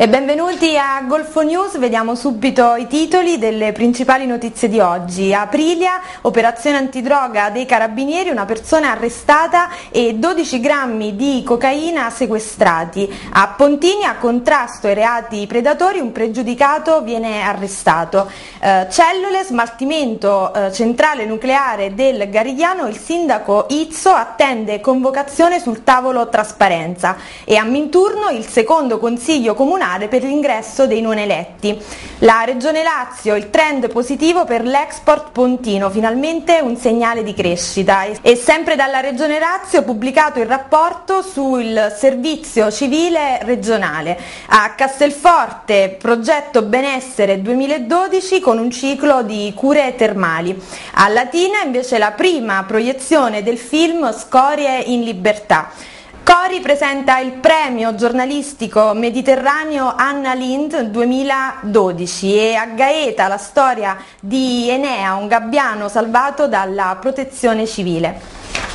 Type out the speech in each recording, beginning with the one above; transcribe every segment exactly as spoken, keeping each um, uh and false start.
E benvenuti a Golfo News, vediamo subito i titoli delle principali notizie di oggi. Aprilia, operazione antidroga dei carabinieri, una persona arrestata e dodici grammi di cocaina sequestrati. A Pontinia, contrasto ai reati predatori, un pregiudicato viene arrestato. Eh, cellule, smaltimento eh, centrale nucleare del Garigliano, il sindaco Izzo attende convocazione sul tavolo trasparenza. E a Minturno il secondo consiglio comunale per l'ingresso dei non eletti. La Regione Lazio, il trend positivo per l'export pontino, finalmente un segnale di crescita. E sempre dalla Regione Lazio pubblicato il rapporto sul servizio civile regionale. A Castelforte, progetto benessere duemiladodici con un ciclo di cure termali. A Latina invece la prima proiezione del film Scorie in libertà. Cori presenta il premio giornalistico mediterraneo Anna Lindh duemiladodici e a Gaeta la storia di Enea, un gabbiano salvato dalla protezione civile.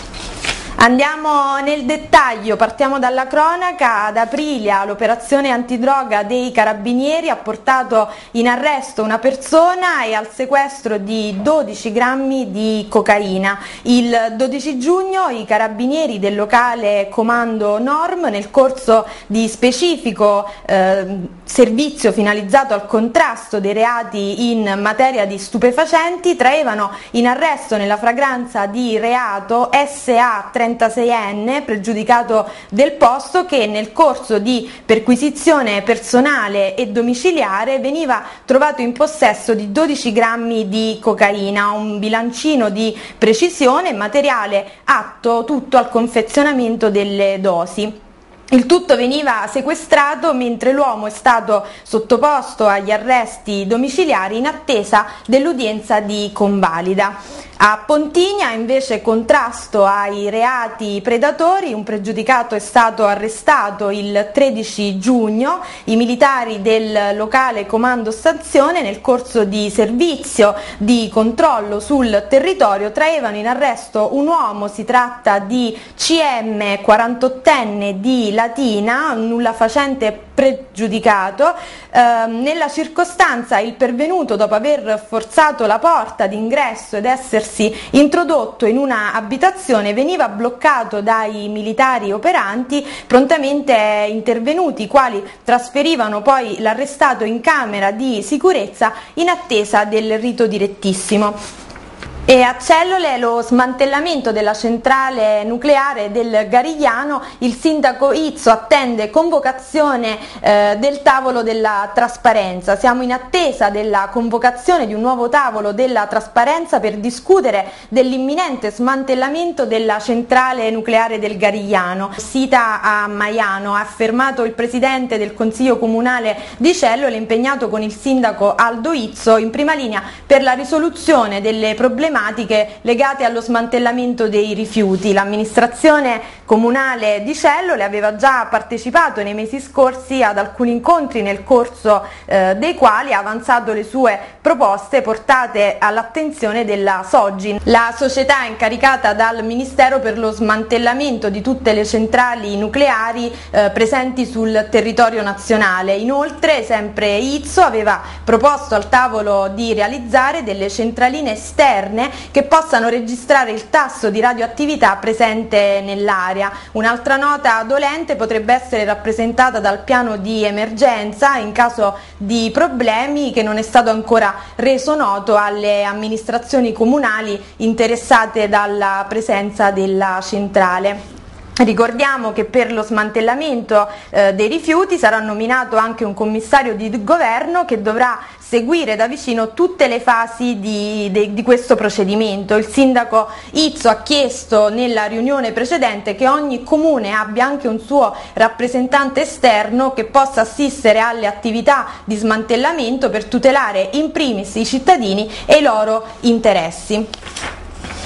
Andiamo nel dettaglio, partiamo dalla cronaca. Ad Aprilia l'operazione antidroga dei carabinieri ha portato in arresto una persona e al sequestro di dodici grammi di cocaina. Il dodici giugno i carabinieri del locale Comando Norm, nel corso di specifico eh, servizio finalizzato al contrasto dei reati in materia di stupefacenti, traevano in arresto nella fragranza di reato S A trentaseienne, pregiudicato del posto, che nel corso di perquisizione personale e domiciliare veniva trovato in possesso di dodici grammi di cocaina, un bilancino di precisione e materiale atto tutto al confezionamento delle dosi. Il tutto veniva sequestrato mentre l'uomo è stato sottoposto agli arresti domiciliari in attesa dell'udienza di convalida. A Pontinia invece contrasto ai reati predatori, un pregiudicato è stato arrestato il tredici giugno, i militari del locale Comando Stazione nel corso di servizio di controllo sul territorio traevano in arresto un uomo, si tratta di C M quarantottenne di Latina, nulla facente pregiudicato. Eh, nella circostanza il pervenuto, dopo aver forzato la porta d'ingresso ed essersi introdotto in una abitazione, veniva bloccato dai militari operanti prontamente intervenuti, i quali trasferivano poi l'arrestato in camera di sicurezza in attesa del rito direttissimo. E a Cellule lo smantellamento della centrale nucleare del Garigliano, il sindaco Izzo attende convocazione eh, del tavolo della trasparenza. Siamo in attesa della convocazione di un nuovo tavolo della trasparenza per discutere dell'imminente smantellamento della centrale nucleare del Garigliano, sita a Maiano, ha affermato il presidente del Consiglio Comunale di Cellule, impegnato con il sindaco Aldo Izzo in prima linea per la risoluzione delle problematiche legate allo smantellamento dei rifiuti. L'amministrazione comunale di Cellule aveva già partecipato nei mesi scorsi ad alcuni incontri nel corso eh, dei quali ha avanzato le sue proposte portate all'attenzione della Sogin, la società incaricata dal Ministero per lo smantellamento di tutte le centrali nucleari eh, presenti sul territorio nazionale. Inoltre sempre Izzo aveva proposto al tavolo di realizzare delle centraline esterne che possano registrare il tasso di radioattività presente nell'aria. Un'altra nota dolente potrebbe essere rappresentata dal piano di emergenza in caso di problemi, che non è stato ancora reso noto alle amministrazioni comunali interessate dalla presenza della centrale. Ricordiamo che per lo smantellamento eh, dei rifiuti sarà nominato anche un commissario di governo che dovrà seguire da vicino tutte le fasi di, de, di questo procedimento. Il sindaco Izzo ha chiesto nella riunione precedente che ogni comune abbia anche un suo rappresentante esterno che possa assistere alle attività di smantellamento per tutelare in primis i cittadini e i loro interessi.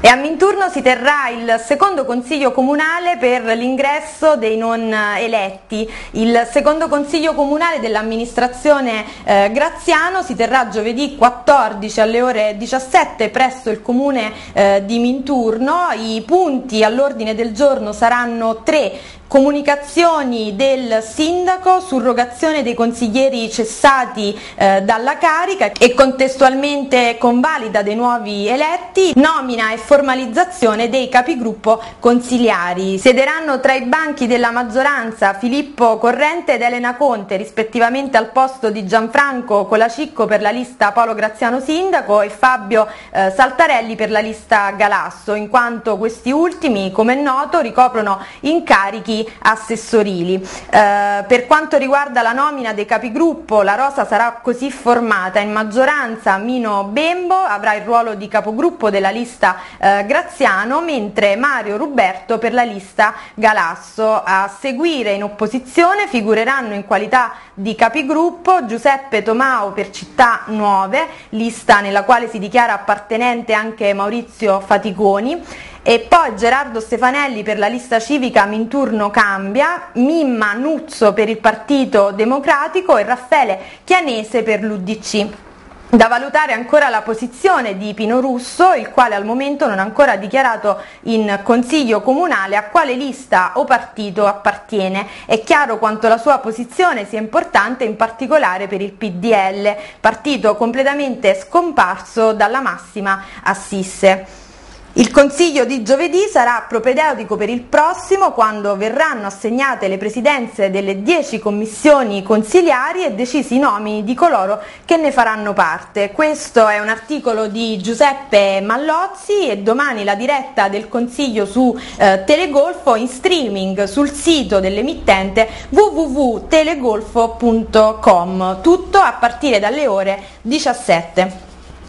E a Minturno si terrà il secondo consiglio comunale per l'ingresso dei non eletti. Il secondo consiglio comunale dell'amministrazione eh, Graziano si terrà giovedì quattordici alle ore diciassette presso il comune eh, di Minturno. I punti all'ordine del giorno saranno tre. Comunicazioni del sindaco, surrogazione dei consiglieri cessati eh, dalla carica e contestualmente convalida dei nuovi eletti, nomina e formalizzazione dei capigruppo consiliari. Siederanno tra i banchi della maggioranza Filippo Corrente ed Elena Conte, rispettivamente al posto di Gianfranco Colacicco per la lista Paolo Graziano sindaco e Fabio eh, Saltarelli per la lista Galasso, in quanto questi ultimi, come è noto, ricoprono incarichi assessorili. Eh, per quanto riguarda la nomina dei capigruppo, la rosa sarà così formata: in maggioranza Mino Bembo avrà il ruolo di capogruppo della lista eh, Graziano, mentre Mario Ruberto per la lista Galasso. A seguire in opposizione figureranno in qualità di capigruppo Giuseppe Tomao per Città Nuove, lista nella quale si dichiara appartenente anche Maurizio Faticoni, e poi Gerardo Stefanelli per la lista civica Minturno Cambia, Mimma Nuzzo per il Partito Democratico e Raffaele Chianese per l'U D C. Da valutare ancora la posizione di Pino Russo, il quale al momento non ha ancora dichiarato in consiglio comunale a quale lista o partito appartiene. È chiaro quanto la sua posizione sia importante, in particolare per il P D L, partito completamente scomparso dalla massima assise. Il consiglio di giovedì sarà propedeutico per il prossimo, quando verranno assegnate le presidenze delle dieci commissioni consiliari e decisi i nomini di coloro che ne faranno parte. Questo è un articolo di Giuseppe Mallozzi e domani la diretta del consiglio su eh, Telegolfo in streaming sul sito dell'emittente w w w punto telegolfo punto com, tutto a partire dalle ore diciassette.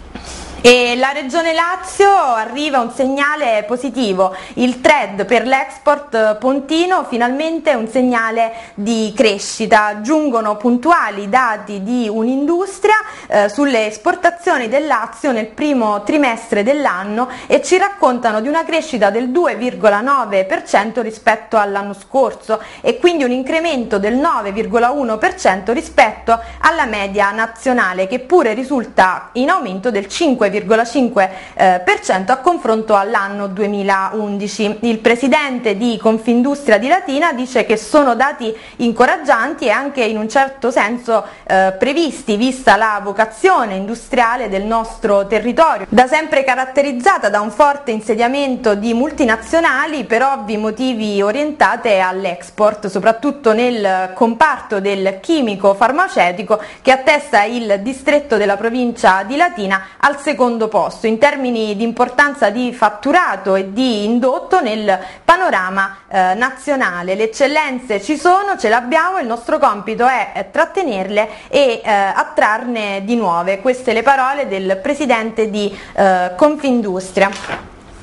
E la Regione Lazio arriva un segnale positivo: il trade per l'export pontino, finalmente un segnale di crescita. Giungono puntuali dati di Unindustria eh, sulle esportazioni del Lazio nel primo trimestre dell'anno e ci raccontano di una crescita del due virgola nove per cento rispetto all'anno scorso e quindi un incremento del nove virgola uno per cento rispetto alla media nazionale, che pure risulta in aumento del cinque virgola cinque per cento a confronto all'anno duemilaundici. Il presidente di Confindustria di Latina dice che sono dati incoraggianti e anche in un certo senso eh, previsti, vista la vocazione industriale del nostro territorio, da sempre caratterizzata da un forte insediamento di multinazionali per ovvi motivi orientate all'export, soprattutto nel comparto del chimico farmaceutico, che attesta il distretto della provincia di Latina al secondo posto in termini di importanza di fatturato e di indotto nel panorama eh, nazionale. Le eccellenze ci sono, ce le abbiamo, il nostro compito è, è trattenerle e eh, attrarne di nuove. Queste le parole del presidente di eh, Confindustria.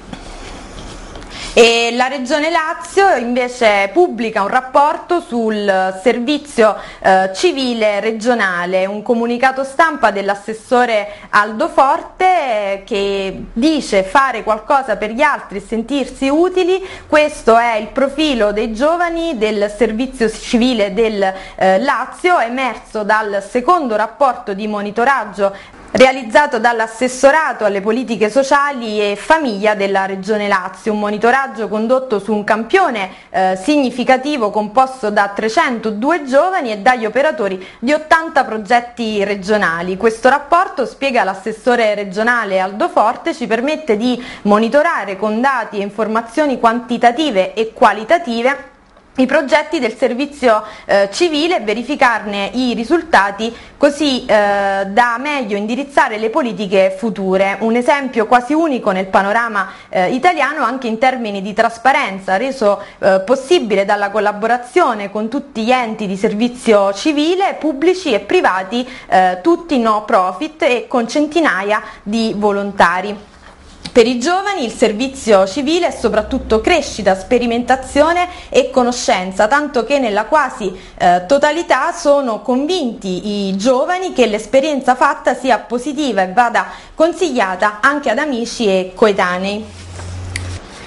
E la Regione Lazio invece pubblica un rapporto sul servizio eh, civile regionale, un comunicato stampa dell'assessore Aldo Forte eh, che dice: fare qualcosa per gli altri e sentirsi utili, questo è il profilo dei giovani del servizio civile del eh, Lazio, emerso dal secondo rapporto di monitoraggio realizzato dall'assessorato alle politiche sociali e famiglia della Regione Lazio, un monitoraggio condotto su un campione eh, significativo composto da trecentodue giovani e dagli operatori di ottanta progetti regionali. Questo rapporto, spiega l'assessore regionale Aldo Forte, ci permette di monitorare con dati e informazioni quantitative e qualitative i progetti del servizio eh, civile e verificarne i risultati, così eh, da meglio indirizzare le politiche future. Un esempio quasi unico nel panorama eh, italiano anche in termini di trasparenza, reso eh, possibile dalla collaborazione con tutti gli enti di servizio civile, pubblici e privati, eh, tutti no profit e con centinaia di volontari. Per i giovani il servizio civile è soprattutto crescita, sperimentazione e conoscenza, tanto che nella quasi eh, totalità sono convinti i giovani che l'esperienza fatta sia positiva e vada consigliata anche ad amici e coetanei.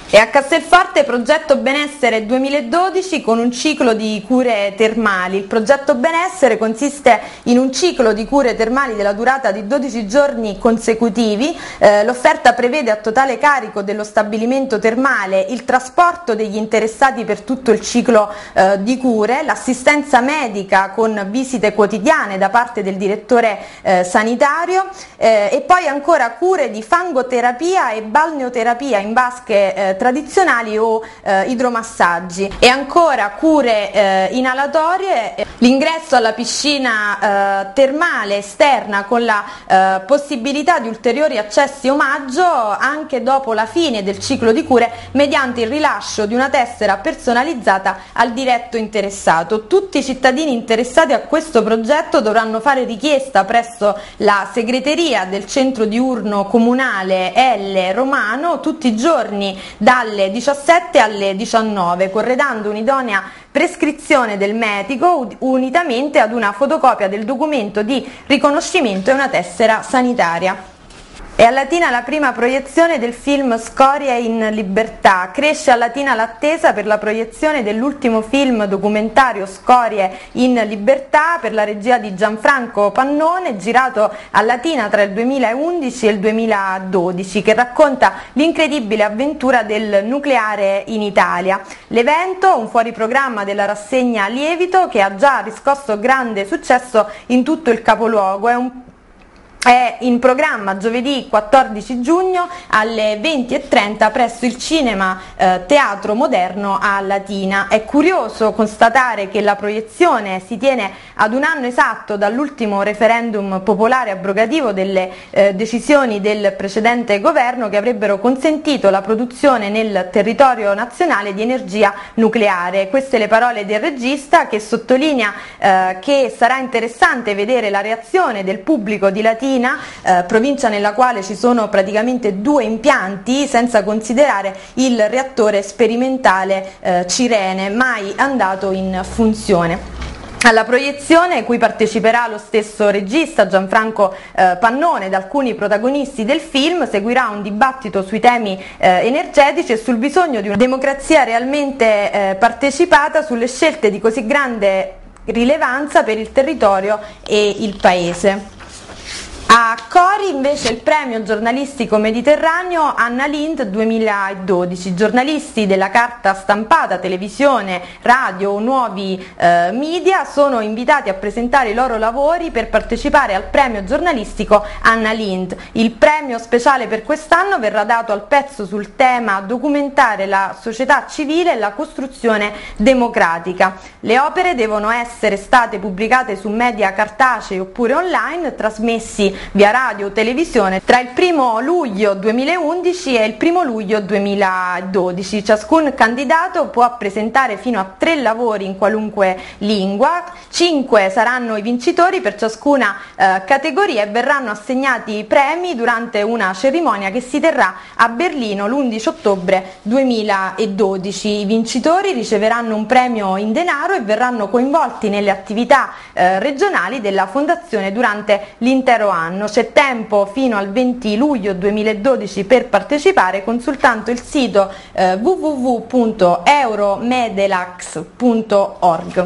E a Castelforte progetto benessere duemiladodici con un ciclo di cure termali. Il progetto benessere consiste in un ciclo di cure termali della durata di dodici giorni consecutivi. Eh, l'offerta prevede a totale carico dello stabilimento termale il trasporto degli interessati per tutto il ciclo eh, di cure, l'assistenza medica con visite quotidiane da parte del direttore eh, sanitario eh, e poi ancora cure di fangoterapia e balneoterapia in vasche eh, tradizionali o eh, idromassaggi e ancora cure eh, inalatorie, l'ingresso alla piscina eh, termale esterna con la eh, possibilità di ulteriori accessi omaggio anche dopo la fine del ciclo di cure mediante il rilascio di una tessera personalizzata al diretto interessato. Tutti i cittadini interessati a questo progetto dovranno fare richiesta presso la segreteria del centro diurno comunale L Romano tutti i giorni dalle diciassette alle diciannove, corredando un'idonea prescrizione del medico unitamente ad una fotocopia del documento di riconoscimento e una tessera sanitaria. È a Latina la prima proiezione del film Scorie in libertà. Cresce a Latina l'attesa per la proiezione dell'ultimo film documentario Scorie in libertà per la regia di Gianfranco Pannone, girato a Latina tra il duemilaundici e il duemiladodici, che racconta l'incredibile avventura del nucleare in Italia. L'evento, un fuoriprogramma della rassegna Lievito, che ha già riscosso grande successo in tutto il capoluogo, è un È in programma giovedì quattordici giugno alle venti e trenta presso il Cinema eh, Teatro Moderno a Latina. È curioso constatare che la proiezione si tiene ad un anno esatto dall'ultimo referendum popolare abrogativo delle eh, decisioni del precedente governo che avrebbero consentito la produzione nel territorio nazionale di energia nucleare. Queste le parole del regista, che sottolinea eh, che sarà interessante vedere la reazione del pubblico di Latina, Eh, provincia nella quale ci sono praticamente due impianti, senza considerare il reattore sperimentale eh, Cirene, mai andato in funzione. Alla proiezione, cui parteciperà lo stesso regista Gianfranco eh, Pannone ed alcuni protagonisti del film, seguirà un dibattito sui temi eh, energetici e sul bisogno di una democrazia realmente eh, partecipata sulle scelte di così grande rilevanza per il territorio e il paese. A Cori invece il premio giornalistico mediterraneo Anna Lindh duemiladodici. Giornalisti della carta stampata, televisione, radio o nuovi eh, media sono invitati a presentare i loro lavori per partecipare al premio giornalistico Anna Lindh. Il premio speciale per quest'anno verrà dato al pezzo sul tema documentare la società civile e la costruzione democratica. Le opere devono essere state pubblicate su media cartacei oppure online, trasmessi via radio o televisione tra il primo luglio duemilaundici e il primo luglio duemiladodici. Ciascun candidato può presentare fino a tre lavori in qualunque lingua, cinque saranno i vincitori per ciascuna eh, categoria e verranno assegnati i premi durante una cerimonia che si terrà a Berlino l'undici ottobre duemiladodici. I vincitori riceveranno un premio in denaro e verranno coinvolti nelle attività eh, regionali della fondazione durante l'intero anno. C'è tempo fino al venti luglio duemiladodici per partecipare consultando il sito eh, w w w punto euromedelax punto org.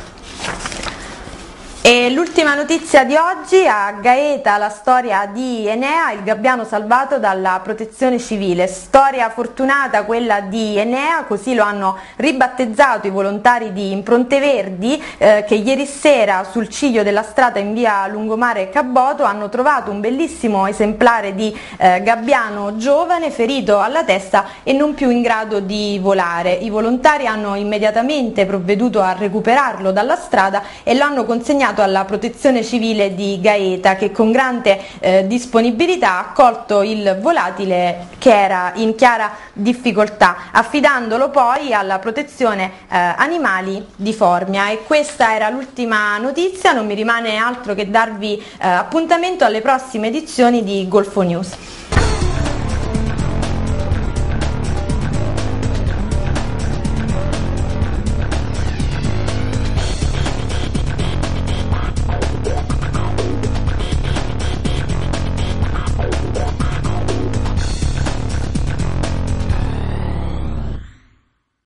E l'ultima notizia di oggi: a Gaeta la storia di Enea, il gabbiano salvato dalla protezione civile. Storia fortunata quella di Enea, così lo hanno ribattezzato i volontari di Impronte Verdi eh, che ieri sera sul ciglio della strada in via Lungomare Caboto hanno trovato un bellissimo esemplare di eh, gabbiano giovane ferito alla testa e non più in grado di volare. I volontari hanno immediatamente provveduto a recuperarlo dalla strada e lo hanno consegnato alla protezione civile di Gaeta, che con grande eh, disponibilità ha accolto il volatile che era in chiara difficoltà, affidandolo poi alla protezione eh, animali di Formia. E questa era l'ultima notizia, non mi rimane altro che darvi eh, appuntamento alle prossime edizioni di Golfo News.